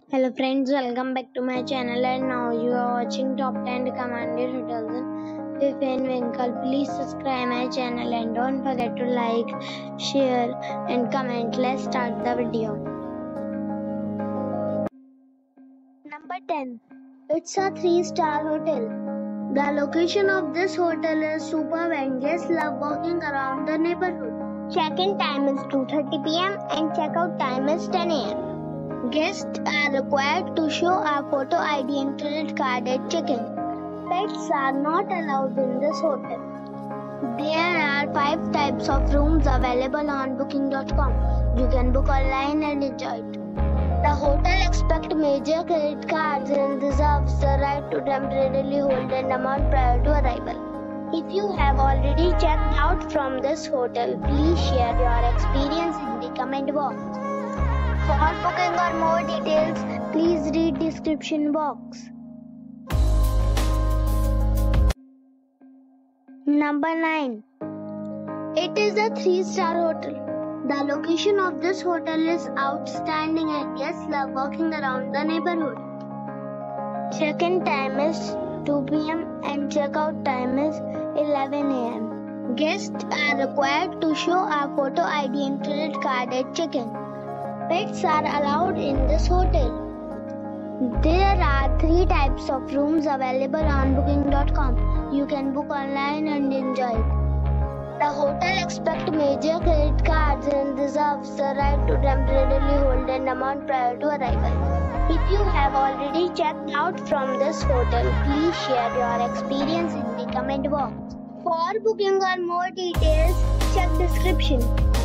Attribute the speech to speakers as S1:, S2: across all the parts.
S1: Hello friends, welcome back to my channel and now you are watching top 10 recommended hotels in Vivian Winkle. Please subscribe my channel and don't forget to like, share and comment. Let's start the video.
S2: Number 10. It's a 3-star hotel. The location of this hotel is superb and guests love walking around the neighborhood. Check-in time is 2:30 p.m. and check-out time is 10 a.m. Guests are required to show a photo ID and credit card at check-in. Pets are not allowed in this hotel. There are 5 types of rooms available on booking.com. You can book online and enjoy it. The hotel accepts major credit cards and reserves the right to temporarily hold an amount prior to arrival. If you have already checked out from this hotel, please share your experience in the comment box. For booking or more details, please read description box. Number 9. It is a 3-star hotel. The location of this hotel is outstanding and guests love walking around the neighborhood. Check-in time is 2 p.m. and check-out time is 11 a.m. Guests are required to show a photo ID and credit card at check-in. Pets are allowed in this hotel. There are 3 types of rooms available on booking.com. You can book online and enjoy it. The hotel accepts major credit cards and reserves the right to temporarily hold an amount prior to arrival. If you have already checked out from this hotel, please share your experience in the comment box. For booking or more details, check description.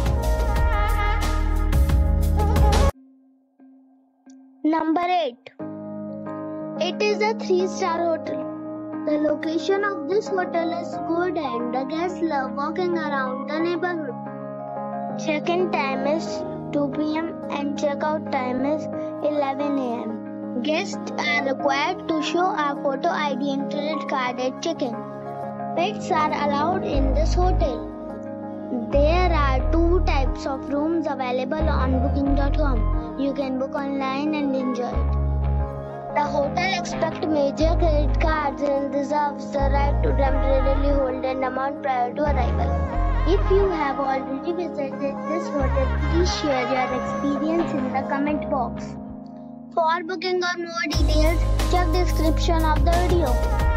S2: Number 8. It is a 3-star hotel. The location of this hotel is good and the guests love walking around the neighborhood. Check-in time is 2 p.m. and check-out time is 11 a.m. Guests are required to show a photo ID and credit card at check-in. Pets are allowed in this hotel. There are 2 types of rooms available on booking.com. You can book online and enjoy it. The hotel accepts major credit cards and reserves the right to temporarily hold an amount prior to arrival. If you have already visited this hotel, please share your experience in the comment box. For booking or more details, check description of the video.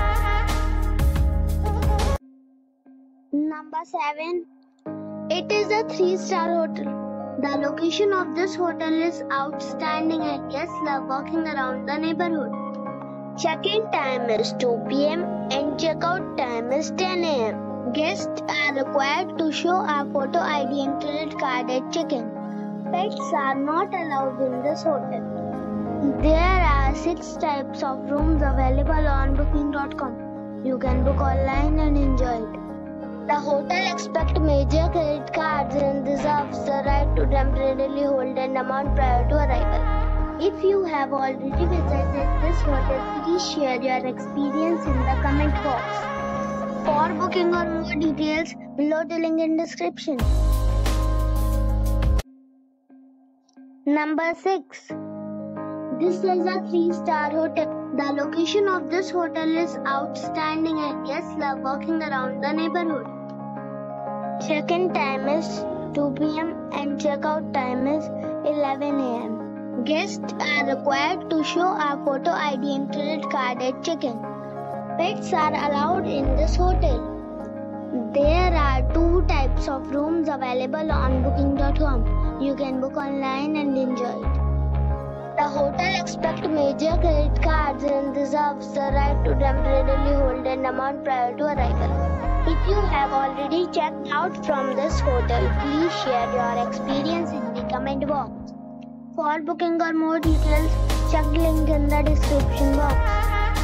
S2: Number 7. It is a 3-star hotel. The location of this hotel is outstanding and guests love walking around the neighborhood. Check-in time is 2 p.m. and check-out time is 10 a.m. Guests are required to show a photo ID and credit card at check-in. Pets are not allowed in this hotel. There are 6 types of rooms available on booking.com. You can book online and enjoy it. The hotel accepts major credit cards and reserves the right to temporarily hold an amount prior to arrival. If you have already visited this hotel, please share your experience in the comment box. For booking or more details, below the link in description. Number 6. This is a 3-star hotel. The location of this hotel is outstanding and guests love walking around the neighborhood. Check-in time is 2 p.m. and check-out time is 11 a.m. Guests are required to show a photo ID and credit card at check-in. Pets are allowed in this hotel. There are 2 types of rooms available on booking.com. You can book online and enjoy it. The hotel accepts major credit cards and reserves the right to temporarily hold an amount prior to arrival. If you have already checked out from this hotel, please share your experience in the comment box. For booking or more details, check the link in the description box.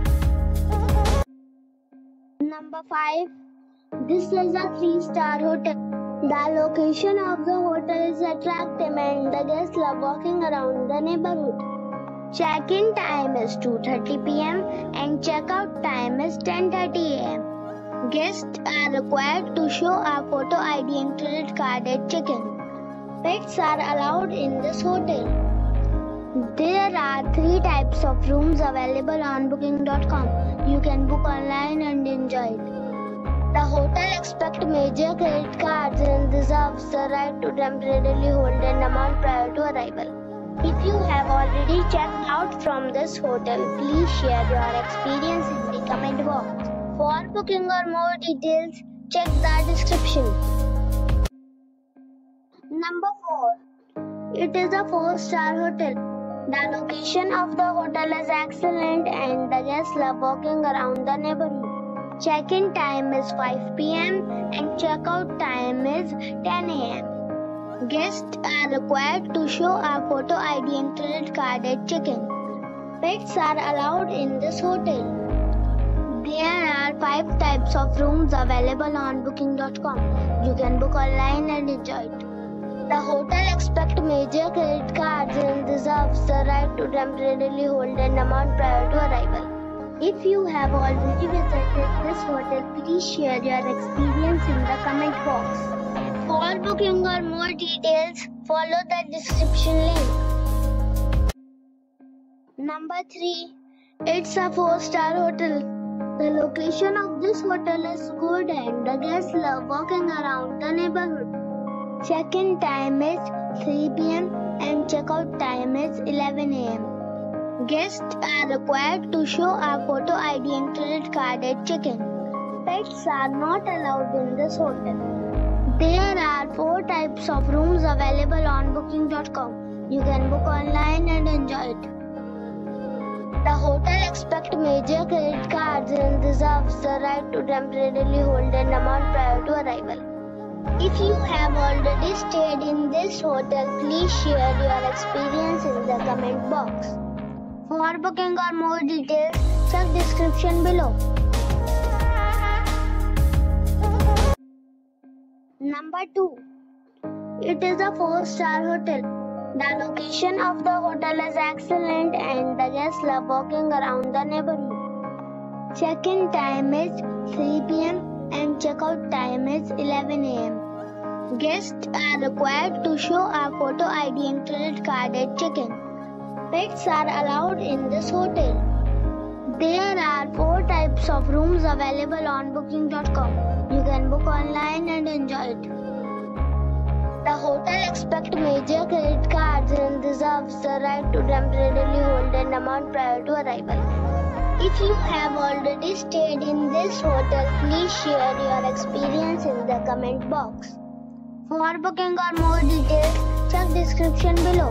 S2: Number 5. This is a 3-star hotel. The location of the hotel is attractive and the guests love walking around the neighborhood. Check-in time is 2:30 p.m. and check-out time is 10:30 a.m. Guests are required to show a photo ID and credit card at check-in. Pets are allowed in this hotel. There are 3 types of rooms available on booking.com. You can book online and enjoy it. The hotel accepts major credit cards and reserves the right to temporarily hold an amount prior to arrival. If you have already checked out from this hotel, please share your experience in the comment box. For booking or more details, check the description. Number 4. It is a 4-star hotel. The location of the hotel is excellent and the guests love walking around the neighborhood. Check-in time is 5 p.m. and check-out time is 10 a.m. Guests are required to show a photo ID and credit card at check-in. Pets are allowed in this hotel. There are 5 types of rooms available on booking.com. You can book online and enjoy it. The hotel accepts major credit cards and reserves the right to temporarily hold an amount prior to arrival. If you have already visited this hotel, please share your experience in the comment box. For booking or more details, follow the description link. Number 3. It's a 4-star hotel. The location of this hotel is good and the guests love walking around the neighborhood. Check-in time is 3 p.m. and check-out time is 11 a.m. Guests are required to show a photo ID and credit card at check-in. Pets are not allowed in this hotel. There are 4 types of rooms available on booking.com. You can book online and enjoy it. The hotel accepts major credit cards and reserves the right to temporarily hold an amount prior to arrival. If you have already stayed in this hotel, please share your experience in the comment box. For booking or more details, check description below. Number 2. It is a 4-star hotel. The location of the hotel is excellent and the guests love walking around the neighborhood. Check-in time is 3 p.m. and check-out time is 11 a.m. Guests are required to show a photo ID and credit card at check-in. Pets are allowed in this hotel. There are 4 types of rooms available on booking.com. You can book online and enjoy it. The hotel accepts major credit cards and reserves the right to temporarily hold an amount prior to arrival. If you have already stayed in this hotel, please share your experience in the comment box. For booking or more details, check description below.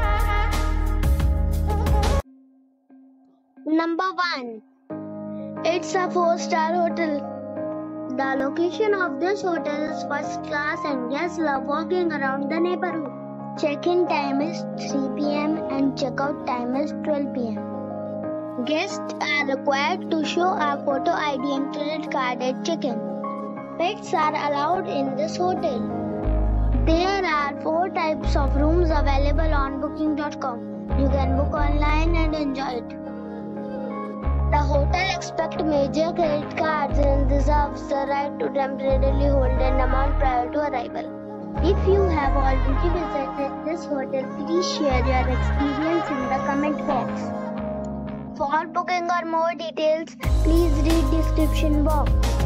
S2: Number 1. It's a 4-star hotel. The location of this hotel is first class and guests love walking around the neighborhood. Check-in time is 3 p.m. and check-out time is 12 p.m. Guests are required to show a photo ID and credit card at check-in. Pets are allowed in this hotel. There are 4 types of rooms available on booking.com. You can book online and enjoy it. The hotel accepts major credit cards and reserves the right to temporarily hold an amount prior to arrival. If you have already visited this hotel, please share your experience in the comment box. For booking or more details, please read description box.